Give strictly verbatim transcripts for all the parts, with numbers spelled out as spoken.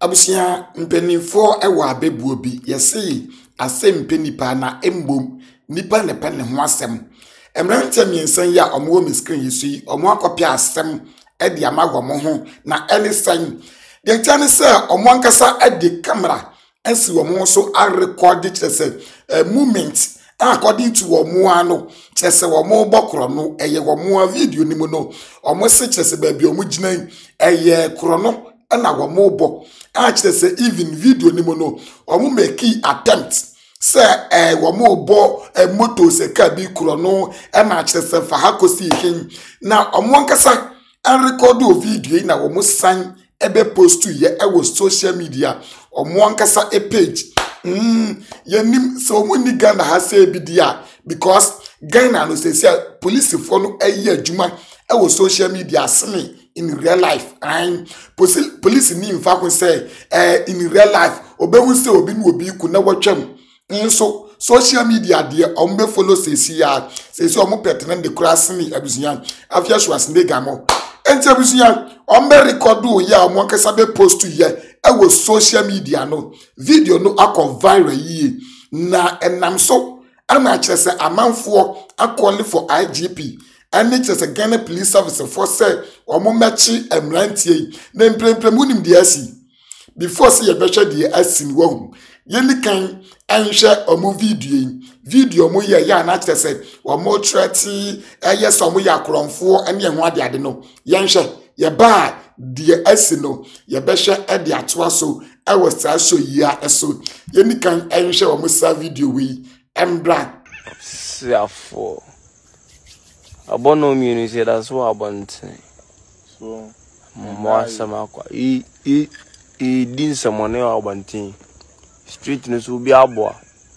Abusia mpenifo ewa abebuo bi yesi asem mpenipa na embom nipa ne pene ho asem emrante miensan ya omo mi screen yisu yi omo akopia asem e di amagwo mo ho na elisan de tane se omo ankasa edi camera ensi omo so a record chese a moment according to omo ano chese omo bokro no eye omo video ni mo no omo se chese ba bi omo ginan eye kro no na omo bo actually say even video ni mo no omo make attempt say eh omo bo e moto se ka bi kro no e ma actually say fa hakosi hin na omo nkasa an record o video na omo san ebe post ye e wo social media omo nkasa e page mm yenim so omo ni Ghana ha say bi dia because Ghana no say say police for no e adwuma e wo social media sene in real life and police ni infa ko say eh in real life obewu say obi no obi ku na watwam nso social media de ombe follow say see ya say say omo pertinent de class ni abusuyan afia Schwarzenegger mo enti abusuyan ombe record o ya omo nkasa be post ye e wo social media no video no akọ viral yi na enam so ama kire say amanfo akọli for I G P and it is a Ghana police service for say omo mechi emrantie na mpremprem unim de asi before say ye beche de asi ni wo yeli kan anhwe omo video video mo ye ya na kire say omo treti eye so omo ya kronfo ene ho ade ade no ye nhwe ye ba de asi no ye beche e de atoa so e wo sa so ya eso yeli kan anhwe omo sa video wi embra Therefore, abono mi say that's what abonte. So, mo sama kwa e e e din samone abonte. Street no so bi aboa.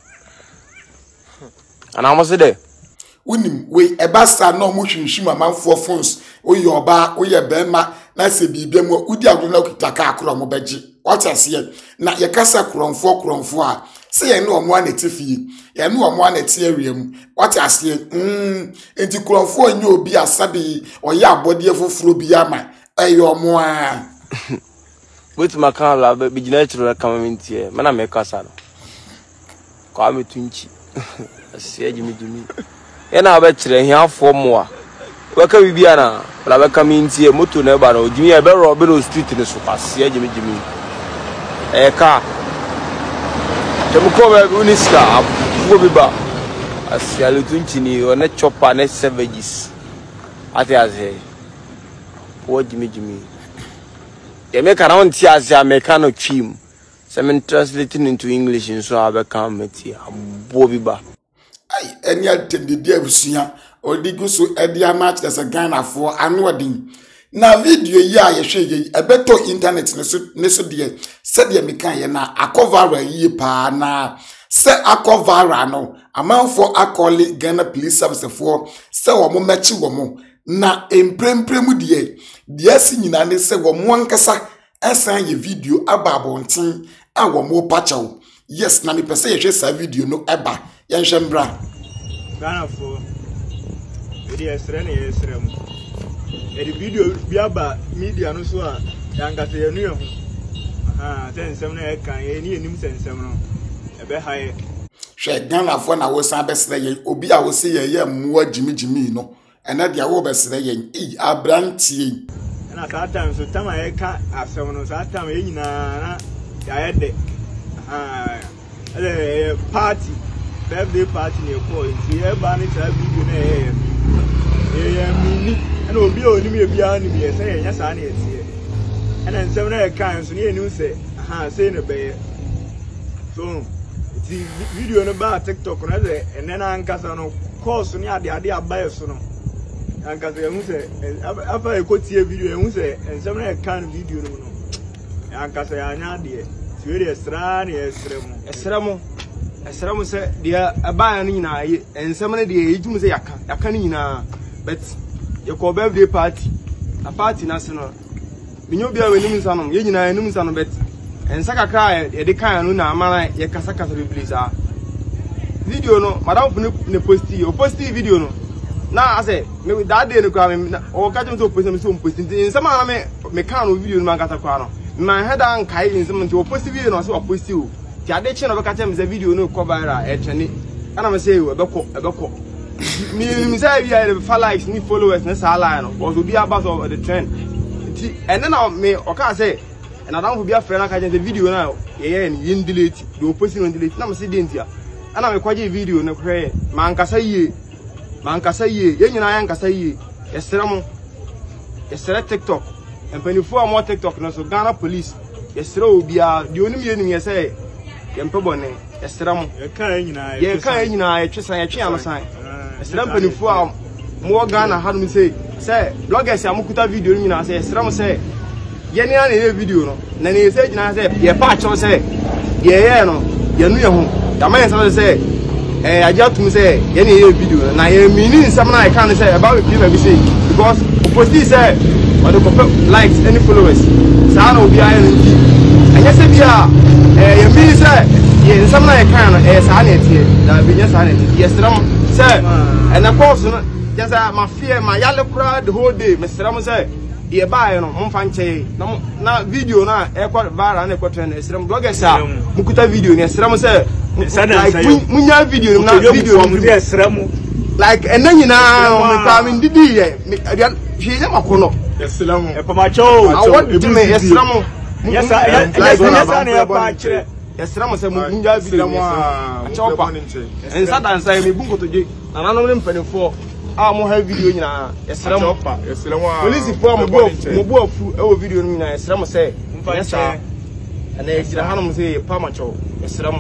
Ana mo se de. Unim we ebasa no mo hwinhwim amanfo phones oye oba oye bema na se bibia mu udi agro na okitaka akro mo beji. What I see na ye kasa kronfo kronfo a se ye no omo anetifi ye no omo aneti awiem what I see mm enti kronfo nyi obi asabe oye abode foforo bi ama eyo omo a With my camera be gina chiro kama mintie me na me kasa no kwa me tunchi asia jimi jimi ye na ba kire hiafo mo a weka bibia na la weka mintie moto na ba na ojimi e be ro be no street ni so asia jimi jimi eka Temuko be unista abugo biba asia lutunchi ni one chopper ne savages ati aze wo jimi jimi e make around tia asia mechano chim some translating into English so abeka meti abugo biba ai eni atende dia busuya odigu so edia match as a Ghana for anodin na video yi a ye hwe yi ebeto internet ne so ne so de se de mekan ye na akovara yi pa na se akovara no amanfo akoli Ghana police service for se wo mo mechi wo mo na empremprem de de asi nyina ne se wo mo ankasa esan ye video ababontin a wo mo pachaw yes na me pese ye hwe sa video no eba ye nhwembra Ghana for the esre na esre mu e video biaba media no so a yankase yenu ye ho aha sensem na e kan ye ni enim sensem no e be haye hwe Ghana for na wo san besre ye obi a wo se ye ye mmoa jimijimi no ena dia wo besre ye e abrantie na ka time so time e ka asem no so time e nyina na ya ye de aha ele party birthday party ne ko nti e ba ni sa video na e e e mini ana obi oni me bia ni me say enya sa na etie ana nsem na e kan so ne enu say aha say ne be so the video no ba TikTok na de ene na ankasa no course ni ade ade abaye so no ankasa e hu say afa e ko tie video e hu say nsem na e kan video no no ankasa ya nya de ti we esra ni esremu esremu esremu se dia abaya ni nyina ye nsem na de ejum se yaka yaka ni nyina but ye ko birthday party a party na se no minyo bia we nim nsanom ye nyina nim nsanom bet ensa kakra ye de kan no na amara ye kasa kasa be please ah video no madam fu ne posti o posti video no na ase me that day no kwa me o ka jom so posti me so posti nsema na me me kan no video no man kasa kwa no my head and kai in some to post video no so post you ti ade che no be ka tell me say video no cover viral e twene ana me say we be ko e be ko me me say we are for likes ni followers na sa line no was obi about of the trend ti and then me o ka say and I don't be a friend ka the video na ye ye delete do post no delete na me say dey ntia ana me kwaje video no kre man kasa yie man kasa yie ye nyina yan kasa yie yesere mo yesere TikTok empanifo a mo TikTok no so Ghana police yesere obia de onim ye nim ye say ye mpebone yesere mo ye kan nyina ye kan nyina ye twesan ye twe amasan yesere empanifo a mo Ghana hanum say say bloggers amukuta video nyina say yesere mo say ye ni na video no na ne say nyina say ye pa cho say ye ye no ye nu ye ho dama say say eh ajatum say ye ni video na ye mini nsam na I can say about people be say because post say or the likes any followers sa na obi ayi nti anya se bia eh ye mi say ye nsam na I can eh sa na etie da bi nya sa na etie yesram say and of course no just my fear my yale kura the whole day mesram say ye buy no mo fa nche na na video na e kwa viral na e kwa trend esram bloggers a mukuta video ni esram say like munya video na video mu esram like enanyi na me pa me didi ye hwe ya makono esram e pa ma cho awon me esram yes yes yes na pa kire esram say munya video mu a cho pa ensa dansa me bunko je na nanom ne mpanifo a mo ha video nyina esram esram police for mo bo mo bo afu e o video nyina esram say yes ana esira hanom say pa ma cho esram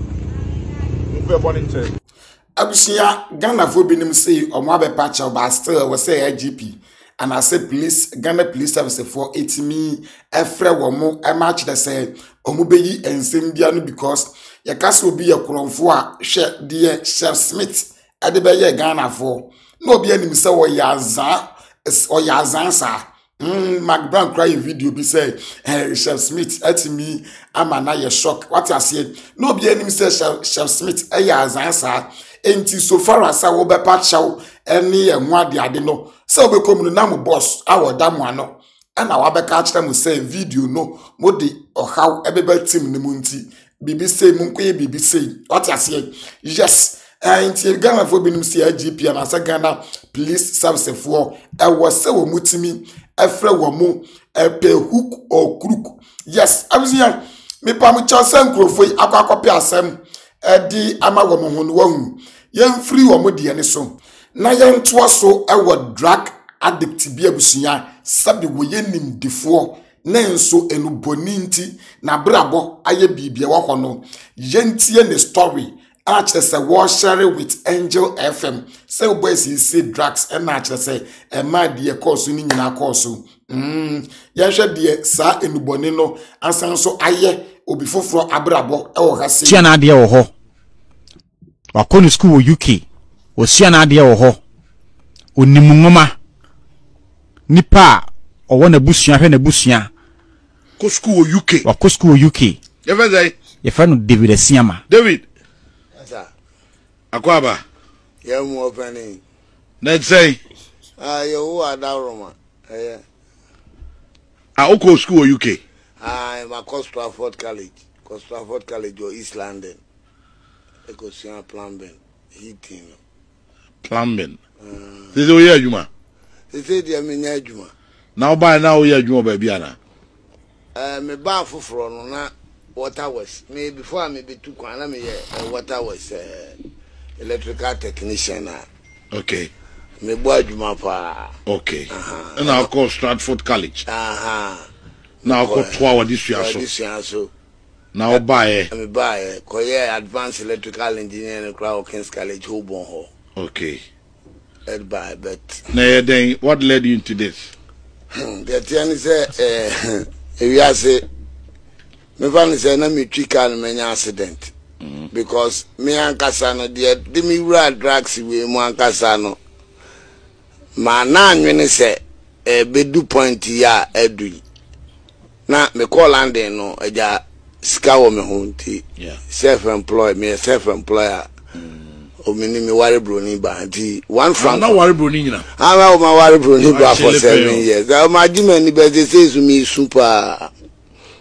Abusia Ghana for binim say omo abepa cha ba still we say I G P and I say police Ghana police service for eighty me efre wo mo e match the say omo beyi ensem bia no because ye kase obi ye kronfo a hwe de Chef Smith e de be ye Ghana for no obi anim say wo yazan o yazan sa Mm, Mark Brown cry video be say eh, Chef Smith at me ama na ye shock what I say no be any say Chef, Chef Smith eh ya azansa enti so far as I will be patch out any and one the ade no so be come na mo boss awo da mo ano and I be catch them say video no mo de or how everybody team ne munti bibi say munkoye bibi say what I say yes enti Ghana for binim say I G P and as Ghana police service for e was say wo mutimi efre womo epe hook or crook yes abusia me pa mu cha sankrofo akwakope asem edi ama womo ho no wahu yen free womo de ne so na yen to so e wo drug addict bi abusia sabi wo yenim defo na enso enuboni nti na brabo aye bibia wo ho no yentie ne story actually say war share with Angel F M say boys you see drugs and actually say e ma de course ni nyina course mm ya hwe de sa enuboni no ansan so aye obi foforo abrabo e wo hase tia na de wo ho wakonu school wo U K wo sia na de wo ho onimu ngoma nipa owo na busua hwe na busua ko school wo U K wako school wo U K ye fa say ye fa no David Asiama David Akwaba ya mu opani na say ah yo adaroma eh ah oko school U K ah ma Stratford College Stratford College or East London eko sia plumbing heating plumbing this is oya adwuma this is dia menya adwuma na oba na oya adwuma ba bia na eh me ba foforo no na water was me before me be to kwana me water was uh, electrical technician na okay me bo adwuma pa okay uh-huh. And I call Stratford College aha uh-huh. Now I call twa this year so this year so now buy me buy ko ye advanced electrical engineer in Crown Kings College Holborn ho okay ed buy but now then what led you into this the thing is eh we are say me van say na me twika no menya accident mm. because me ankasa no de de me wura drugs we mu ankasa no ma na anwene se e bedu point ya edu na me call landing no eja sika wo me ho nti yeah self employed me self employer mm. o me ni me ware broni ba nti one franc na ware broni nyina ah ma ware broni ba for seven years o ma di me ni be say su mi super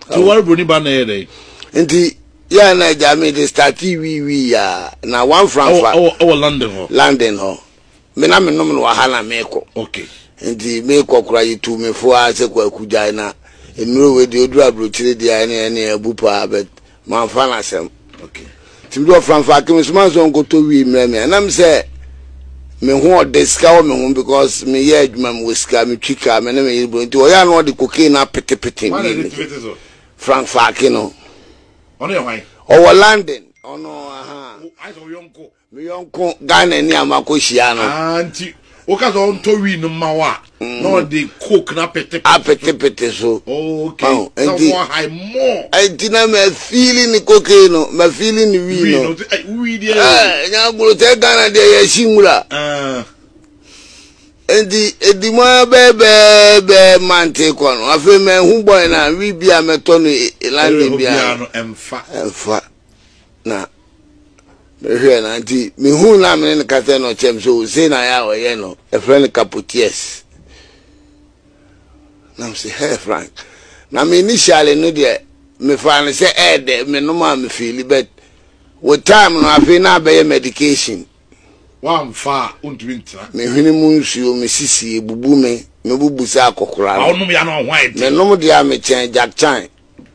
So what broni ba na here nti ya na jami de start wi wi ya na one franfa oh oh London ho London ho me na me nom no ha na me ko okay nti me ko kura yitu me fo a se kwa kujai na enuro we de odura brochire de ya ne ne abupa bet man fa na sem okay timdo franfa ke me suma so nko to wi mre me na me se me ho de ska o me ho because me ye adwuma me ska me twika me na me yibro nti o ya no de cocaine na pete pete franfa ke no ono ye hwan o London ono aha I so yonko me yonko Ghana ni amako hia no anti o ka so on to wi no mawa no de coke na pete a pete pete so okay oh, so and one high more I didn't me feeling cocaine no me feeling wi no wi dia eh nya gulu te Ghana de ye shimura ah edi edi mo bebe be mante ko no afi me hu boy na wi bia meto no London bia no emfa emfa na me hwe na nti me hu na me ne kate no chem so se na ya oye no e friend capoties na say hey Frank na me initially no de me fan say eh de me no ma me feel bet with time no afi na be medication one fa untwintra me hwene mu nsuo me sisi bubu me me bubu sa akokora a onum ya no hwan me nom dia me chen jack chan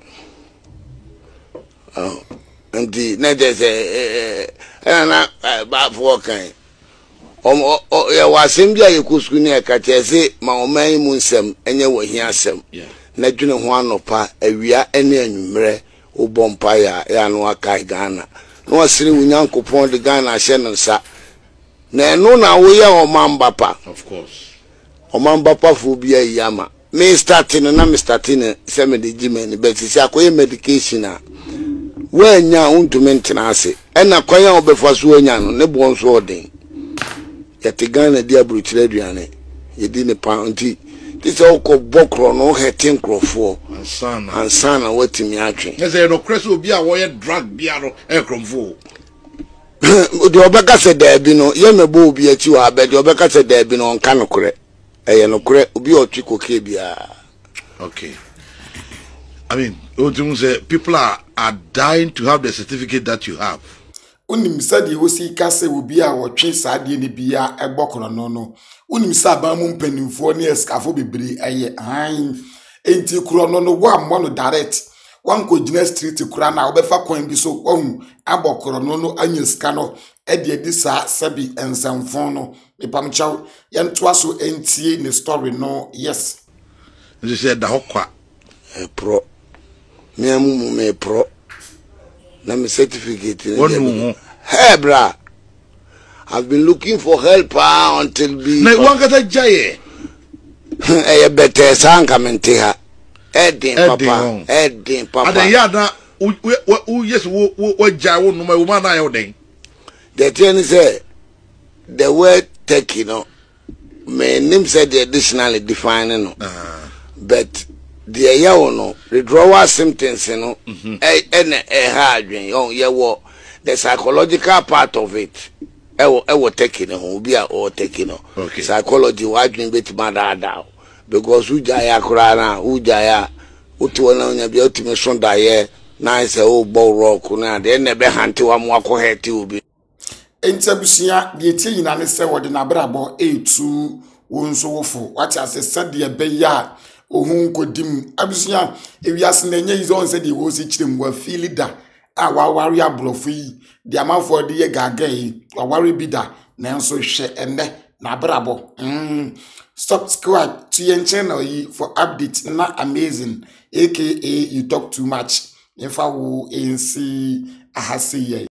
oh ndi na de se eh eh na ba fo kan o o ya wasem bia yekusku ni aka chese ma o man mu nsem enye wo hia asem na dwene ho anopa awia ene anwumre o bompa ya ya no aka Ghana no asiri wunyankopon de Ghana hye no nsa na no na wo ye o mambapa of course o mambapa fu bia yama me starting na me starting se me de jimen but si akoye medication a wanya untument na ase ena kwanya obefa so anya no ne bon so odin yete Ghana dia bruchire aduane yedi ne pa nti ti se okọ bokro no hetin krofo ansana ansana watimi atwe ese no kreso obi a wo ye drug bia no e kromfo de obeka se da bi no ye mebo obi achi wa be de obeka se da bi no nka no kure eye no kure obi otwi koke bia okay I mean you say people are are dying to have the certificate that you have unim sadi wosi kase obi a wotwe saade ne bia egbokono no no unim sa ba mu mpanimfo ne eskafo bebere eye han enti kuro no no wa mo no direct wan ko gina street kura na obefa kwan bi so ohun abokoro no no anya ska no e de di sa sabi ensamfon no ipam chaw yentoa so entie ne story no yes you say da hokwa e pro me amu me pro na me certificate one hey bra I've been looking for help uh, until be na wan kata jaye eh better sanka mente ha Edin papa Edin papa ada ya na u yes wo wo ja wo no ma wo ma na ya den the thing is uh, the word take you know my name said the additionally defining no uh. but the ya wo no withdrawal symptoms no eh eh eh ha adwen yo ye wo the psychological part of it e wo e wo take no obi a o take no psychology wa adwen betima da da because uja ya kurana uja ya utu na nya bia utime sonda ye na se o bo rock na de ne be hante wa mo akọ hete obi entabusia de tie yina ne se wode na brabo etu wonso wofo wati asesa de be ya ohun kodim abusia ewiase na nya izo onse de wo si kirem wa feel da a wa wari abrofu yi de amafo de ye gaga yi wa wari bida na enso hwe enne na brabo mm subscribe to your channel for updates na amazing aka you talk too much if I will see ahasi